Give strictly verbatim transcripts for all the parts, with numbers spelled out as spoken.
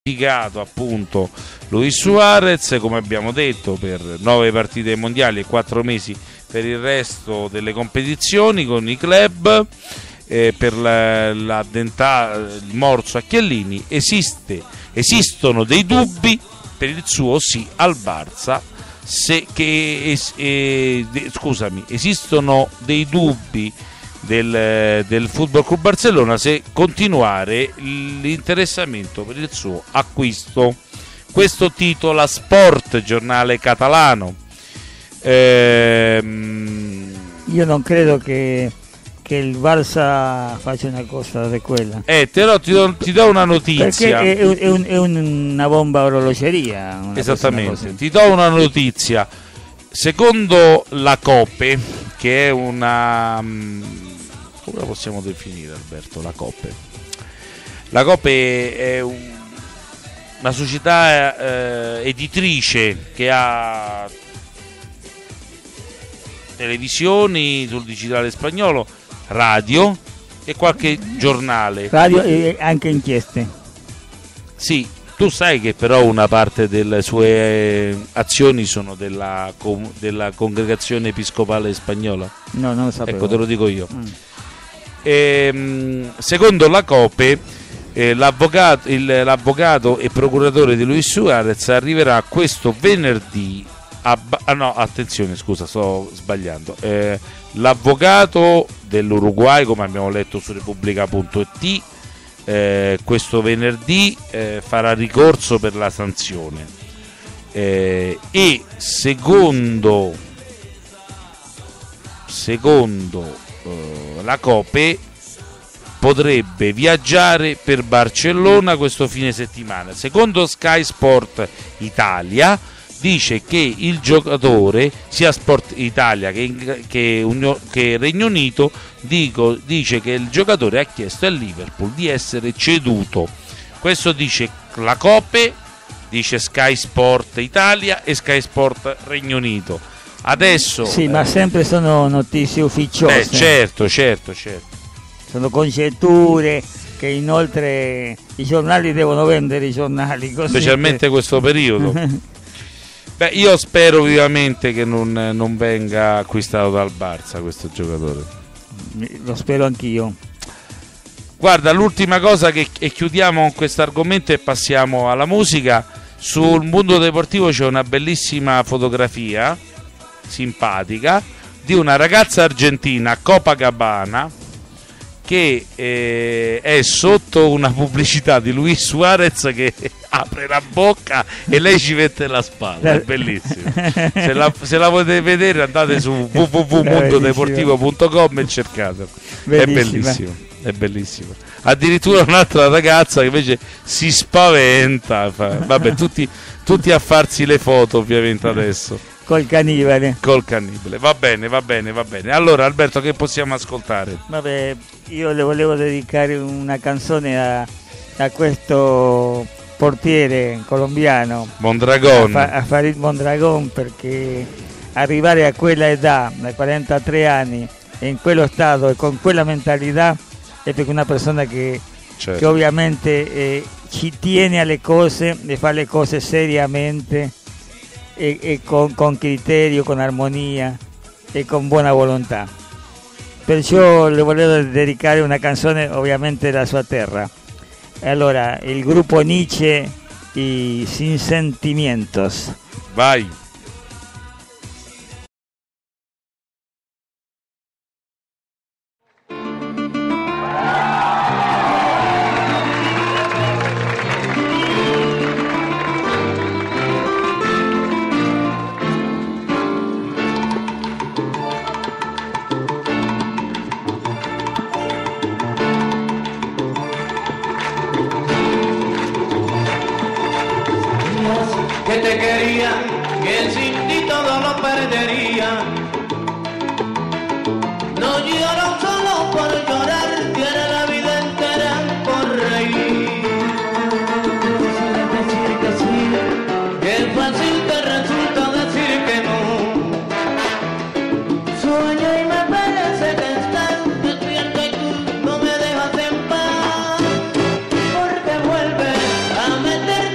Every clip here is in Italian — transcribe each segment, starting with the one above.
appunto Luis Suarez, come abbiamo detto, per nove partite mondiali e quattro mesi per il resto delle competizioni con i club. Eh, per la, la denta, il morso a Chiellini. Esiste, esistono dei dubbi per il suo sì al Barça. Se, che, es, eh, de, scusami, esistono dei dubbi del, del Football Club Barcellona se continuare l'interessamento per il suo acquisto. Questo titola Sport, giornale catalano. Ehm, Io non credo che che il Barça faccia una cosa di quella. Eh, te lo, ti, do, ti do una notizia. Perché è, è, un, è una bomba a orologeria. Una Esattamente, ti do una notizia. Secondo la Cope, che è una... come la possiamo definire, Alberto, la Cope? La Cope è un, una società eh, editrice che ha televisioni sul digitale spagnolo, radio e qualche giornale. Radio e anche inchieste. Sì, tu sai che però una parte delle sue azioni sono della, della congregazione episcopale spagnola. No, non lo sapevo. Ecco, te lo dico io. Mm. E, secondo la Cope, eh, l'avvocato, il, l'avvocato e procuratore di Luis Suarez arriverà questo venerdì. A, ah no, attenzione, scusa, sto sbagliando. Eh, l'avvocato dell'Uruguay, come abbiamo letto su Repubblica punto it, eh, questo venerdì eh, farà ricorso per la sanzione. Eh, e secondo secondo eh, la Cope potrebbe viaggiare per Barcellona questo fine settimana. Secondo Sky Sport Italia dice che il giocatore, sia Sport Italia che, che, Unio, che Regno Unito, dico, dice che il giocatore ha chiesto al Liverpool di essere ceduto. Questo dice la Cope, dice Sky Sport Italia e Sky Sport Regno Unito. Adesso sì, eh, ma sempre sono notizie ufficiose. Eh, certo, certo, certo. Sono congetture che inoltre i giornali devono vendere i giornali così. Specialmente questo periodo. Beh, io spero vivamente che non, non venga acquistato dal Barça questo giocatore. Lo spero anch'io. Guarda, l'ultima cosa che e chiudiamo con questo argomento e passiamo alla musica. Sul Mondo Deportivo c'è una bellissima fotografia simpatica di una ragazza argentina a Copacabana che eh, è sotto una pubblicità di Luis Suarez che apre la bocca e lei ci mette la spalla. È bellissimo. Se la, se la potete vedere andate su w w w punto deportivo punto com e cercate. È bellissimo, è bellissimo. Addirittura un'altra ragazza che invece si spaventa. Fa, vabbè, tutti, tutti a farsi le foto ovviamente adesso. Col cannibale. Col cannibale. Va bene, va bene, va bene. Allora Alberto, che possiamo ascoltare? Vabbè, io le volevo dedicare una canzone a, a questo portiere colombiano, Mondragon, a, a Farid Mondragon, perché arrivare a quella età, ai quarantatré anni, in quello stato e con quella mentalità, è perché una persona che, certo, che ovviamente eh, ci tiene alle cose e fa le cose seriamente e, e con, con criterio, con armonia e con buona volontà. Perciò le volevo dedicare una canzone ovviamente della sua terra. Allora, il gruppo Nietzsche, i Sin Sentimientos. vai. Que te quería, que sin ti todo lo perdería. No lloro solo por llorar, tiene la vida entera por reír. Decir que sí, que fácil te resulta decir que no. Sueño y me parece que estás despierto y tú no me dejas en paz, porque vuelves a meter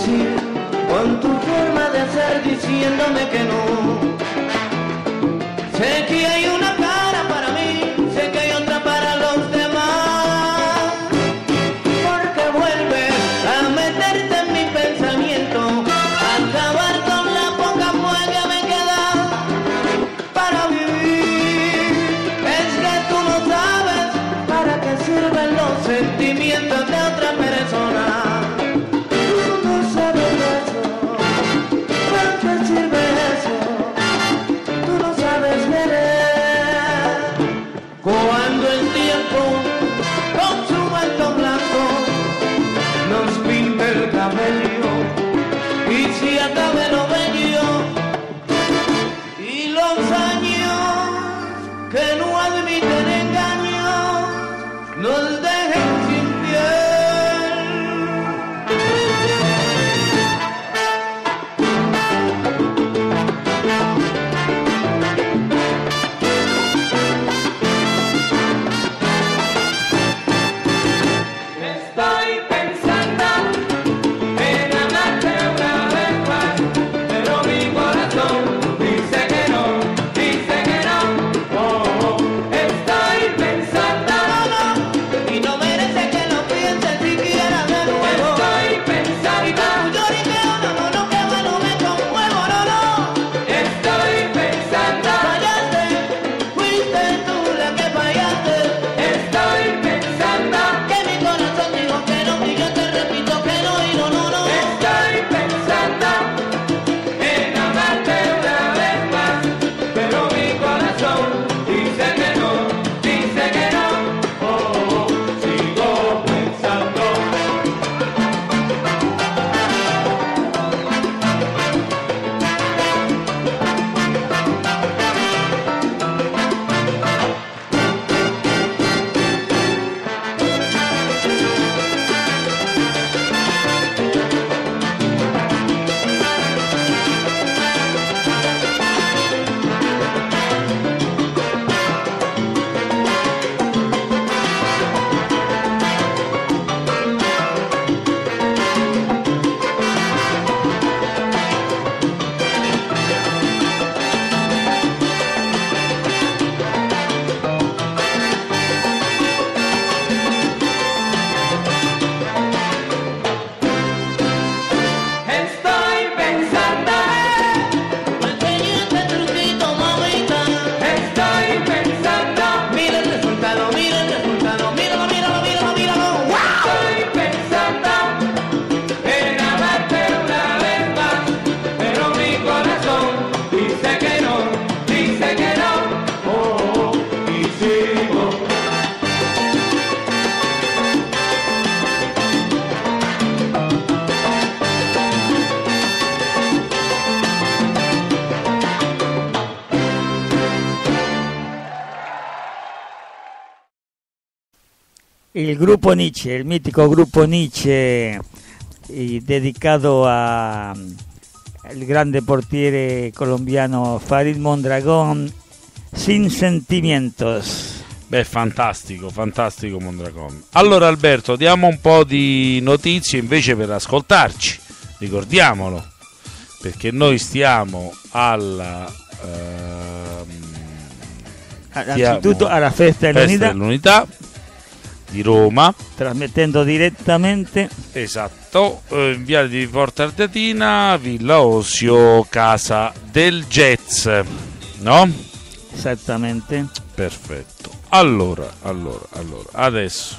decir con tu forma de ser diciéndome que no. Sé que hay una cara para mí, sé que hay otra para los demás, porque vuelves a meterte en mi pensamiento, a acabar con la poca fuerza que me queda para vivir. Es que tú no sabes para qué sirven los sentimientos de otra persona. Tú no sabes eso, para qué sirve eso. Tú no sabes querer. Cuando el tiempo con su manto blanco nos pinta el cabello y si acabe lo bello y los años que no admiten engaños nos dejen sin piel. Estoy pensando en amarte una vez más, pero mi corazón dice que no, dice que no. Oh, oh. Estoy pensando y no merece que lo pienses siquiera de nuevo. Estoy pensando y tú lloriqueo, no, no, no, que bueno me conmuevo, no, no. Estoy pensando, fallaste, fuiste tú la que fallaste. Estoy pensando que mi corazón dijo que no y yo te repito que no y no, no, no. Estoy pensando en amarte una vez más, pero mi corazón dice que no, dice que no. Oh, oh, sigo pensando. Estoy pensando, enseña este truquito, mamita. Estoy pensando, mira el resultado, mira el resultado, míralo, míralo, míralo, míralo. ¡Wow! Estoy pensando en amarte una vez más, pero mi corazón dice que no, dice que no. Oh, oh, y sigo. Il gruppo Nietzsche, il mitico gruppo Nietzsche, eh, dedicato a- al grande portiere colombiano Farid Mondragón, Sin Sentimientos. Beh, fantastico, fantastico Mondragón. Allora Alberto, diamo un po' di notizie invece per ascoltarci, ricordiamolo, perché noi stiamo alla ehm, Innanzitutto stiamo alla Festa Festa dell'Unità, dell'Unità di Roma, trasmettendo direttamente esatto, eh, in via di Porta Ardeatina, Villa Osio, Casa del Jazz, no? esattamente. Perfetto. Allora, allora, allora, adesso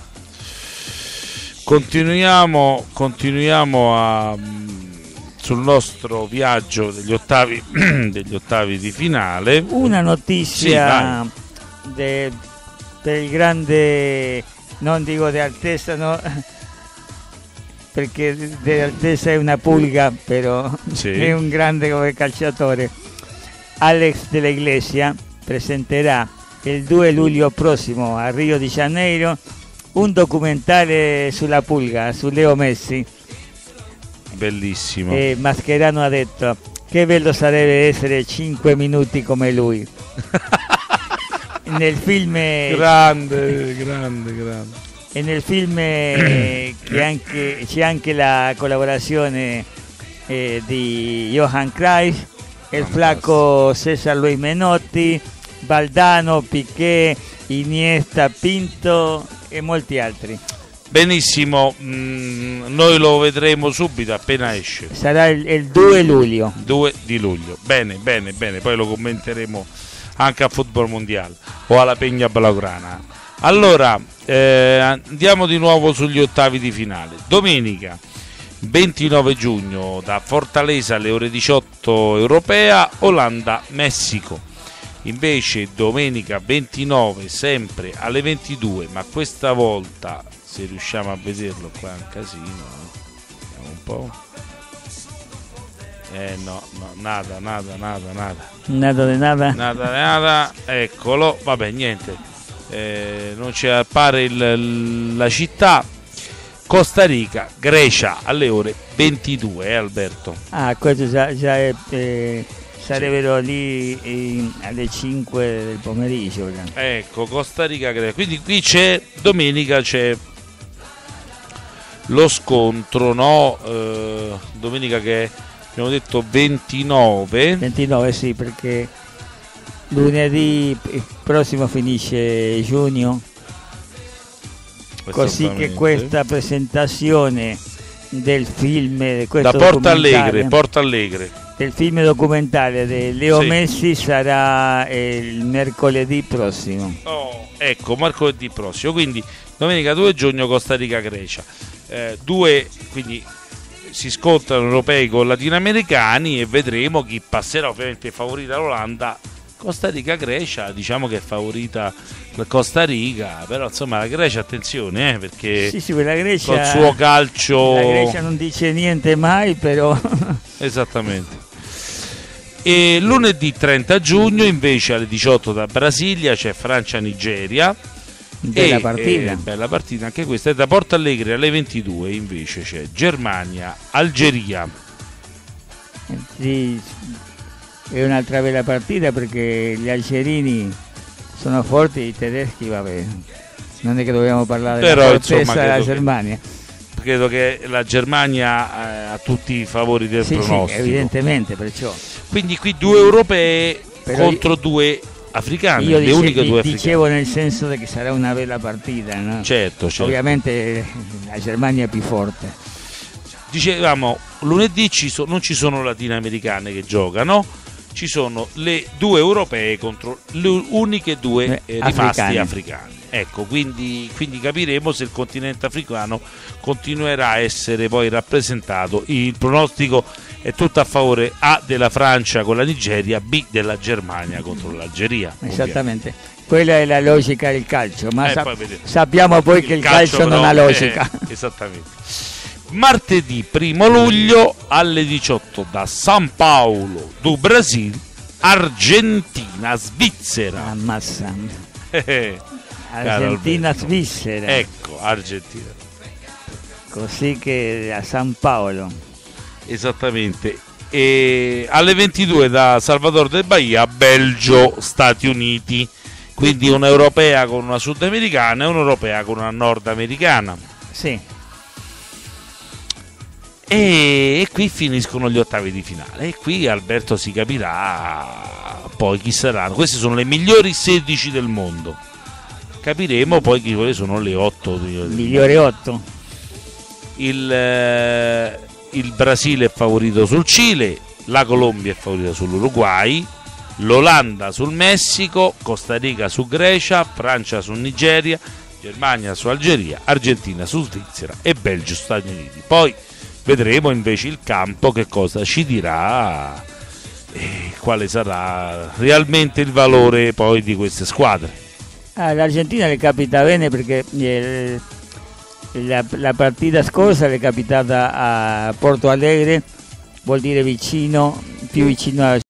continuiamo, continuiamo a, mm, sul nostro viaggio degli ottavi, degli ottavi di finale. Una notizia Sì, de- per il grande, non dico di altezza, no, perché di altezza è una pulga, però Sì. è un grande come calciatore. Alex Della Iglesia presenterà il due luglio prossimo a Rio de Janeiro un documentario sulla pulga, su Leo Messi. Bellissimo. E Mascherano ha detto: che bello sarebbe essere cinque minuti come lui. Nel film Grande, grande, grande. e nel film eh, che anche, c'è anche la collaborazione eh, di Johan Cruyff, il flaco Cesar Luis Menotti, Valdano, Piqué, Iniesta, Pinto e molti altri. Benissimo, mm, noi lo vedremo subito appena esce. Sarà il, il due luglio. due di luglio. Bene, bene, bene, poi lo commenteremo anche a Football Mondiale o alla Peña Blaugrana. Allora, eh, andiamo di nuovo sugli ottavi di finale. Domenica ventinove giugno da Fortaleza alle ore diciotto europea, Olanda-Messico. Invece domenica ventinove sempre alle ventidue, ma questa volta se riusciamo a vederlo qua è un casino, eh. Vediamo un po'. Eh no, no, nada, nada, nada, nada. Nada de nada. Nada, nada, eccolo, vabbè, niente. Eh, non ci appare il, la città. Costa Rica, Grecia alle ore ventidue, eh, Alberto? Ah, questo già, già è, eh, sarebbero lì eh, alle cinque del pomeriggio. Ecco, Costa Rica, Grecia. Quindi qui c'è, domenica c'è lo scontro, no? Eh, domenica che abbiamo detto ventinove. ventinove, sì, perché lunedì prossimo finisce giugno. Così che questa presentazione del film questo da Porto Alegre, Porto Alegre del film documentario di Leo sì. Messi sarà il mercoledì prossimo. Oh, ecco, mercoledì prossimo, quindi domenica due giugno Costa Rica Grecia. Eh, due, quindi si scontrano europei con latinoamericani e vedremo chi passerà. Ovviamente favorita l'Olanda. Costa Rica Grecia, diciamo che è favorita la Costa Rica, però insomma la Grecia, attenzione, eh, perché sì, sì, la Grecia, col suo calcio la Grecia non dice niente mai, però esattamente. E lunedì trenta giugno invece alle diciotto da Brasilia c'è Francia-Nigeria. Bella e, partita. E, bella partita anche questa. E da Porto Alegre alle ventidue invece c'è Germania-Algeria. Sì, è un'altra bella partita perché gli algerini sono forti, i tedeschi, vabbè, non è che dobbiamo parlare però, della fortezza insomma, della che, Germania. Credo che la Germania eh, ha tutti i favori del sì, pronostico. Sì, evidentemente, perciò. Quindi qui due europee però contro io, due africane, io le dice, uniche due africane. Dicevo nel senso che sarà una bella partita, no? Certo, certo. Ovviamente la Germania è più forte. Dicevamo, lunedì ci so, non ci sono latinoamericane che giocano, ci sono le due europee contro le uniche due eh, rimasti africani. africani. Ecco, quindi, quindi capiremo se il continente africano continuerà a essere poi rappresentato. Il pronostico è tutto a favore A della Francia con la Nigeria, B della Germania contro l'Algeria. Esattamente, ovviamente. Quella è la logica del calcio, ma eh, sa- poi sappiamo poi il che il calcio, calcio però, non ha logica. Eh, esattamente. Martedì primo luglio alle diciotto da San Paolo do Brasil, Argentina Svizzera. Ammazza. Eh, Argentina Svizzera. Ecco, Argentina. Così che a San Paolo. Esattamente. E alle ventidue da Salvador del Bahia, Belgio Stati Uniti. Quindi un'europea con una sudamericana e un'europea con una nordamericana. Sì. E qui finiscono gli ottavi di finale e qui Alberto si capirà poi chi saranno. Queste sono le migliori sedici del mondo, capiremo poi chi quelle sono le otto migliori otto. il, eh, il Brasile è favorito sul Cile, la Colombia è favorita sull'Uruguay, l'Olanda sul Messico, Costa Rica su Grecia, Francia su Nigeria, Germania su Algeria, Argentina su Svizzera e Belgio su Stati Uniti. Poi vedremo invece il campo che cosa ci dirà e quale sarà realmente il valore poi di queste squadre. Ah, l'Argentina le capita bene perché eh, la, la partita scorsa le è capitata a Porto Alegre, vuol dire vicino, più vicino a